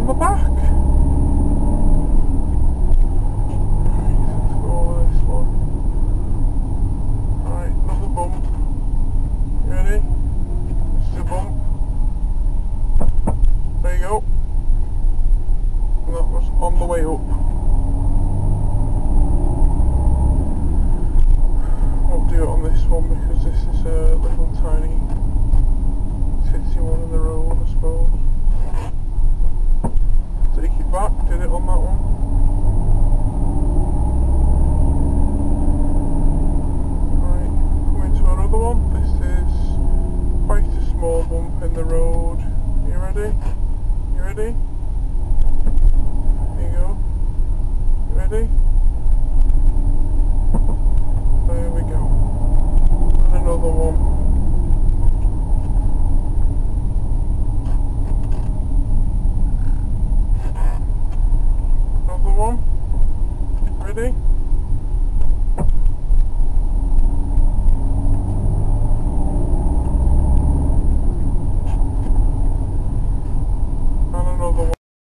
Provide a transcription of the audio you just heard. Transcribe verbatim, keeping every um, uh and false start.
the back. Let's go over this one. Alright, another bump. You ready? This is a bump. There you go. And that was on the way up. Won't do it on this one because this is a little tiny titsy one in the road, I suppose. Take it back, did it on that one. Right, coming to another one. This is quite a small bump in the road. You ready? You ready? There you go. You ready? There we go. And another one. Another one. Ready?